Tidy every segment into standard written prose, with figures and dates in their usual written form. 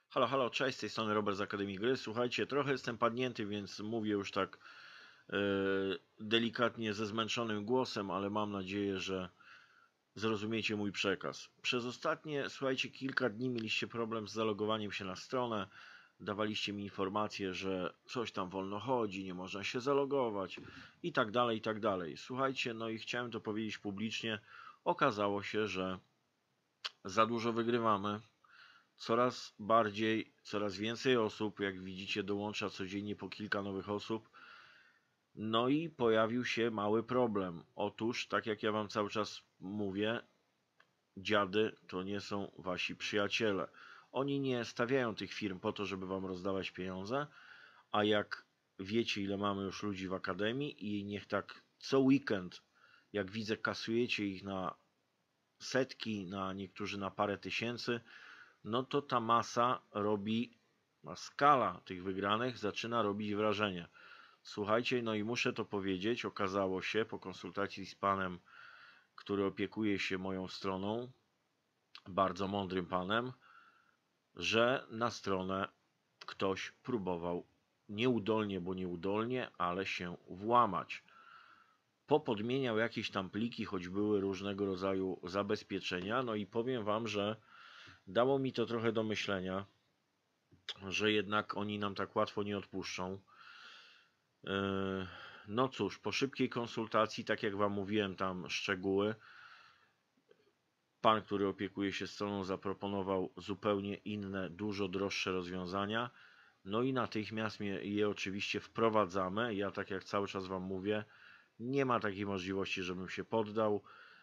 Halo, halo, cześć, z tej strony Robert z Akademii Gry. Słuchajcie, trochę jestem padnięty, więc mówię już tak delikatnie ze zmęczonym głosem, ale mam nadzieję, że zrozumiecie mój przekaz. Przez ostatnie, słuchajcie, kilka dni mieliście problem z zalogowaniem się na stronę. Dawaliście mi informację, że coś tam wolno chodzi, nie można się zalogować i tak dalej, i tak dalej. Słuchajcie, no i chciałem to powiedzieć publicznie. Okazało się, że za dużo wygrywamy. Coraz bardziej, coraz więcej osób, jak widzicie, dołącza codziennie po kilka nowych osób. No i pojawił się mały problem. Otóż, tak jak ja wam cały czas mówię, dziady to nie są wasi przyjaciele. Oni nie stawiają tych firm po to, żeby wam rozdawać pieniądze, a jak wiecie, ile mamy już ludzi w akademii i niech tak co weekend, jak widzę, kasujecie ich na setki, na niektórzy na parę tysięcy, no to ta masa robi, skala tych wygranych zaczyna robić wrażenie. Słuchajcie, no i muszę to powiedzieć, okazało się po konsultacji z panem, który opiekuje się moją stroną, bardzo mądrym panem, że na stronę ktoś próbował nieudolnie, bo nieudolnie, ale się włamać. Popodmieniał jakieś tam pliki, choć były różnego rodzaju zabezpieczenia, no i powiem wam, że dało mi to trochę do myślenia, że jednak oni nam tak łatwo nie odpuszczą. No cóż, po szybkiej konsultacji, tak jak wam mówiłem tam szczegóły, pan, który opiekuje się stroną, zaproponował zupełnie inne, dużo droższe rozwiązania. No i natychmiast je oczywiście wprowadzamy. Ja, tak jak cały czas wam mówię, nie ma takiej możliwości, żebym się poddał.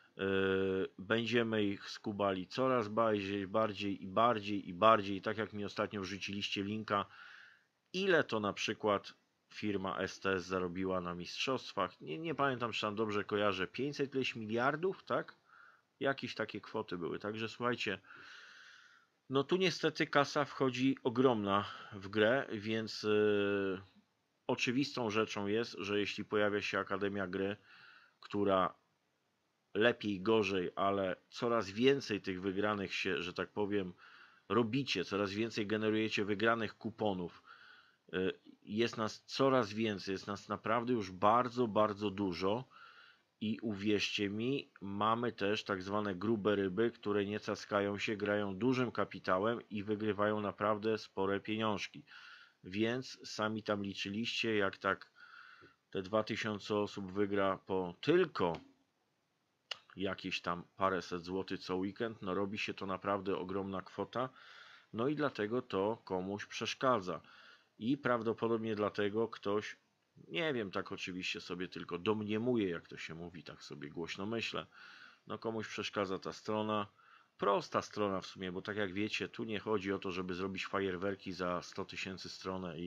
Będziemy ich skubali coraz bardziej i bardziej i bardziej. Tak jak mi ostatnio wrzuciliście linka, ile to na przykład firma STS zarobiła na mistrzostwach. Nie pamiętam, czy tam dobrze kojarzę. 500 ileś miliardów, tak? Jakieś takie kwoty były. Także słuchajcie, no tu niestety kasa wchodzi ogromna w grę, więc oczywistą rzeczą jest, że jeśli pojawia się Akademia Gry, która lepiej, gorzej, ale coraz więcej tych wygranych się, że tak powiem, robicie, coraz więcej generujecie wygranych kuponów. Jest nas coraz więcej, jest nas naprawdę już bardzo, bardzo dużo i uwierzcie mi, mamy też tak zwane grube ryby, które nie caskają się, grają dużym kapitałem i wygrywają naprawdę spore pieniążki. Więc sami tam liczyliście, jak tak te 2000 osób wygra po tylko jakieś tam paręset złotych co weekend, no robi się to naprawdę ogromna kwota, no i dlatego to komuś przeszkadza. I prawdopodobnie dlatego ktoś, nie wiem, tak oczywiście sobie tylko domniemuje, jak to się mówi, tak sobie głośno myślę, no komuś przeszkadza ta strona, prosta strona w sumie, bo tak jak wiecie, tu nie chodzi o to, żeby zrobić fajerwerki za 100 tysięcy stronę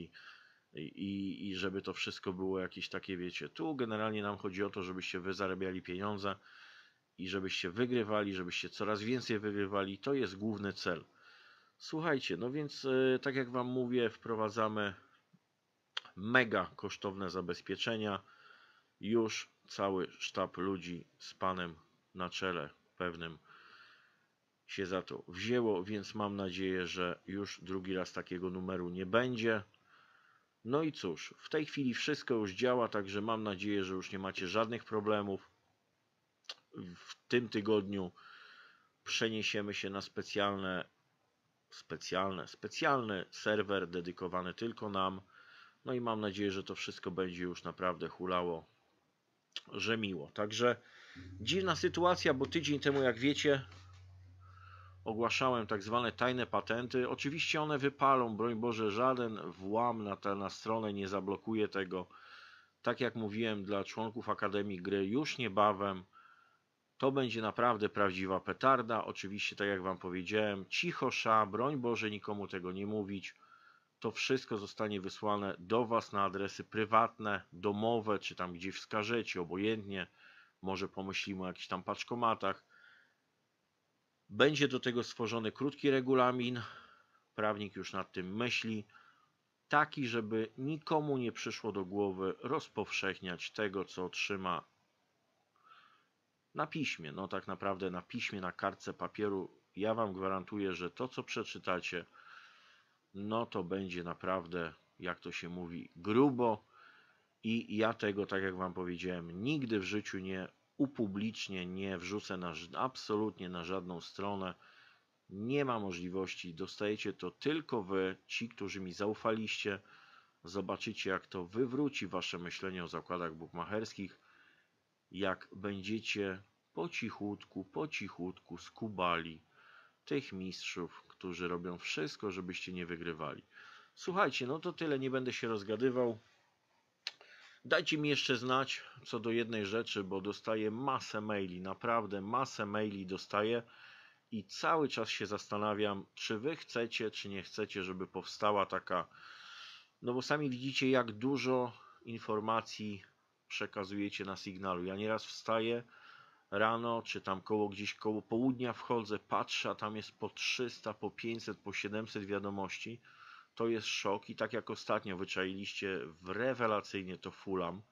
i żeby to wszystko było jakieś takie, wiecie, tu generalnie nam chodzi o to, żebyście wy zarabiali pieniądze i żebyście wygrywali, żebyście coraz więcej wygrywali, to jest główny cel. Słuchajcie, no więc tak jak wam mówię, wprowadzamy mega kosztowne zabezpieczenia. Już cały sztab ludzi z panem na czele pewnym się za to wzięło, więc mam nadzieję, że już drugi raz takiego numeru nie będzie. No i cóż, w tej chwili wszystko już działa, także mam nadzieję, że już nie macie żadnych problemów. W tym tygodniu przeniesiemy się na specjalny serwer dedykowany tylko nam. No i mam nadzieję, że to wszystko będzie już naprawdę hulało, że miło. Także dziwna sytuacja, bo tydzień temu, jak wiecie, ogłaszałem tak zwane tajne patenty. Oczywiście one wypalą, broń Boże, żaden włam na stronę nie zablokuje tego. Tak jak mówiłem, dla członków Akademii Gry już niebawem to będzie naprawdę prawdziwa petarda. Oczywiście, tak jak wam powiedziałem, cicho broń Boże, nikomu tego nie mówić. To wszystko zostanie wysłane do was na adresy prywatne, domowe, czy tam gdzie wskażecie, obojętnie. Może pomyślimy o jakichś tam paczkomatach. Będzie do tego stworzony krótki regulamin. Prawnik już nad tym myśli. Taki, żeby nikomu nie przyszło do głowy rozpowszechniać tego, co otrzyma na piśmie. No tak naprawdę na piśmie, na kartce papieru. Ja wam gwarantuję, że to, co przeczytacie, no to będzie naprawdę, jak to się mówi, grubo i ja tego, tak jak Wam powiedziałem, nigdy w życiu nie upublicznię, nie wrzucę absolutnie na żadną stronę. Nie ma możliwości, dostajecie to tylko Wy, ci, którzy mi zaufaliście. Zobaczycie, jak to wywróci Wasze myślenie o zakładach bukmacherskich, jak będziecie po cichutku skubali tych mistrzów, którzy robią wszystko, żebyście nie wygrywali. Słuchajcie, no to tyle, nie będę się rozgadywał. Dajcie mi jeszcze znać co do jednej rzeczy, bo dostaję masę maili, naprawdę masę maili dostaję i cały czas się zastanawiam, czy wy chcecie, czy nie chcecie, żeby powstała taka, no bo sami widzicie, jak dużo informacji przekazujecie na Signalu. Ja nieraz wstaję rano, czy tam gdzieś koło południa wchodzę, patrzę, a tam jest po 300, po 500, po 700 wiadomości. To jest szok i tak jak ostatnio wyczailiście rewelacyjnie to Fulham,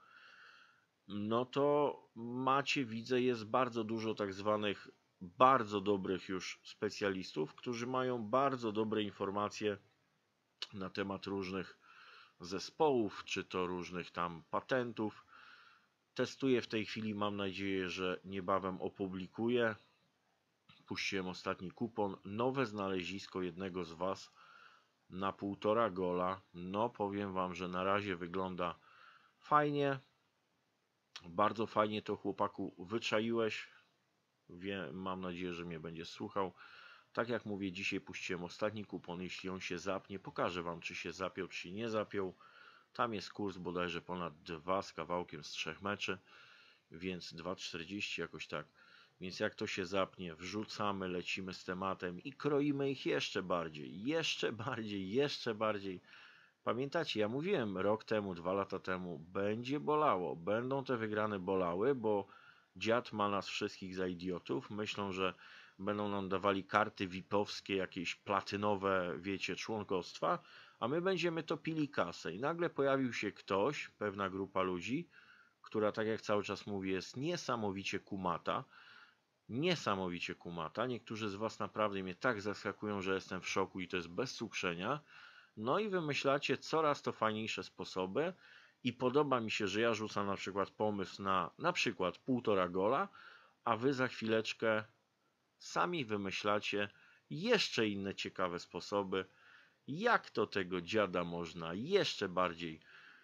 no to macie, widzę, jest bardzo dużo tak zwanych bardzo dobrych już specjalistów, którzy mają bardzo dobre informacje na temat różnych zespołów, czy to różnych tam patentów. Testuję w tej chwili, mam nadzieję, że niebawem opublikuję. Puściłem ostatni kupon, nowe znalezisko jednego z Was na 1,5 gola. No powiem Wam, że na razie wygląda fajnie. Bardzo fajnie to, chłopaku, wyczaiłeś. Mam nadzieję, że mnie będziesz słuchał. Tak jak mówię, dzisiaj puściłem ostatni kupon. Jeśli on się zapnie, pokażę Wam, czy się zapiął, czy się nie zapiął. Tam jest kurs bodajże ponad 2 z kawałkiem z 3 meczy, więc 2,40 jakoś tak. Więc jak to się zapnie, wrzucamy, lecimy z tematem i kroimy ich jeszcze bardziej, jeszcze bardziej, jeszcze bardziej. Pamiętacie, ja mówiłem rok temu, 2 lata temu, będzie bolało, będą te wygrane bolały, bo dziad ma nas wszystkich za idiotów. Myślą, że będą nam dawali karty VIP-owskie, jakieś platynowe, wiecie, członkostwa, a my będziemy topili kasę. I nagle pojawił się ktoś, pewna grupa ludzi, która, tak jak cały czas mówię, jest niesamowicie kumata. Niesamowicie kumata. Niektórzy z Was naprawdę mnie tak zaskakują, że jestem w szoku i to jest bez cukrzenia. No i wymyślacie coraz to fajniejsze sposoby i podoba mi się, że ja rzucam na przykład pomysł na przykład 1,5 gola, a Wy za chwileczkę sami wymyślacie jeszcze inne ciekawe sposoby, jak to tego dziada można jeszcze bardziej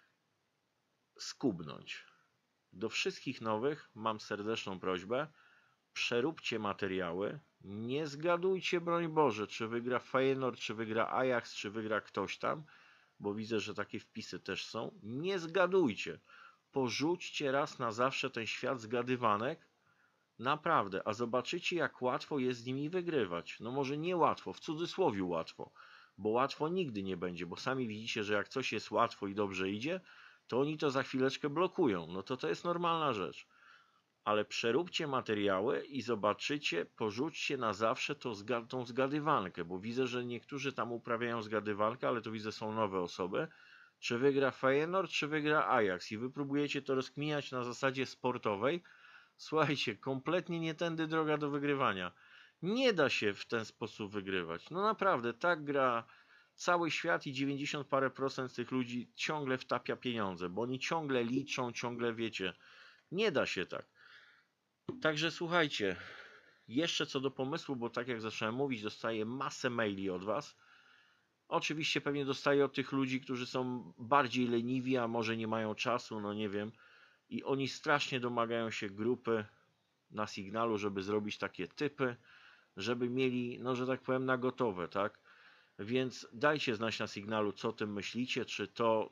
skubnąć. Do wszystkich nowych mam serdeczną prośbę, przeróbcie materiały, nie zgadujcie, broń Boże, czy wygra Feyenoord, czy wygra Ajax, czy wygra ktoś tam, bo widzę, że takie wpisy też są. Nie zgadujcie. Porzućcie raz na zawsze ten świat zgadywanek. Naprawdę, a zobaczycie, jak łatwo jest z nimi wygrywać. No może nie łatwo, w cudzysłowie łatwo, bo łatwo nigdy nie będzie, bo sami widzicie, że jak coś jest łatwo i dobrze idzie, to oni to za chwileczkę blokują. No to jest normalna rzecz. Ale przeróbcie materiały i zobaczycie, porzućcie na zawsze tą zgadywankę, bo widzę, że niektórzy tam uprawiają zgadywankę, ale to widzę, są nowe osoby. Czy wygra Feyenoord, czy wygra Ajax i wy próbujecie to rozkminiać na zasadzie sportowej. Słuchajcie, kompletnie nie tędy droga do wygrywania. Nie da się w ten sposób wygrywać. No naprawdę, tak gra cały świat i 90 parę procent z tych ludzi ciągle wtapia pieniądze, bo oni ciągle liczą, ciągle wiecie. Nie da się tak. Także słuchajcie, jeszcze co do pomysłu, bo tak jak zacząłem mówić, dostaję masę maili od Was. Oczywiście pewnie dostaję od tych ludzi, którzy są bardziej leniwi, a może nie mają czasu, no nie wiem. I oni strasznie domagają się grupy na Signalu, żeby zrobić takie typy, żeby mieli, no że tak powiem, na gotowe, tak? Więc dajcie znać na Signalu, co o tym myślicie, czy to,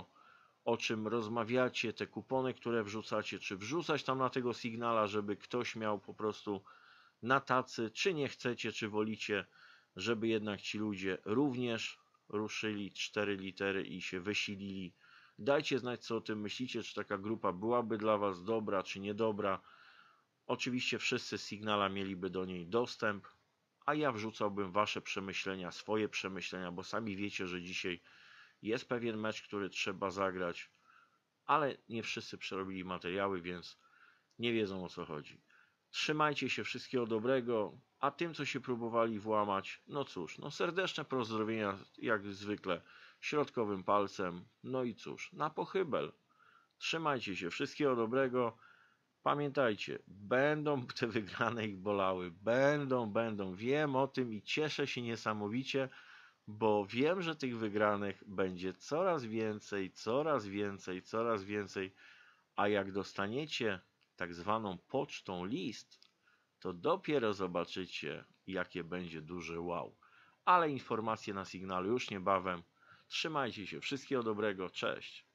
o czym rozmawiacie, te kupony, które wrzucacie, czy wrzucać tam na tego Signala, żeby ktoś miał po prostu na tacy, czy nie chcecie, czy wolicie, żeby jednak ci ludzie również ruszyli 4 litery i się wysilili. Dajcie znać, co o tym myślicie, czy taka grupa byłaby dla Was dobra, czy niedobra. Oczywiście wszyscy z Signala mieliby do niej dostęp, a ja wrzucałbym Wasze przemyślenia, swoje przemyślenia, bo sami wiecie, że dzisiaj jest pewien mecz, który trzeba zagrać, ale nie wszyscy przerobili materiały, więc nie wiedzą, o co chodzi. Trzymajcie się, wszystkiego dobrego, A tym, co się próbowali włamać, no cóż, no serdeczne pozdrowienia jak zwykle środkowym palcem. No i cóż, na pochybel. Trzymajcie się, wszystkiego dobrego. Pamiętajcie, będą te wygrane ich bolały. Będą. Wiem o tym i cieszę się niesamowicie, bo wiem, że tych wygranych będzie coraz więcej. A jak dostaniecie tak zwaną pocztą list, to dopiero zobaczycie, jakie będzie duże wow. Ale informacje na Sygnalu już niebawem. Trzymajcie się, wszystkiego dobrego, cześć.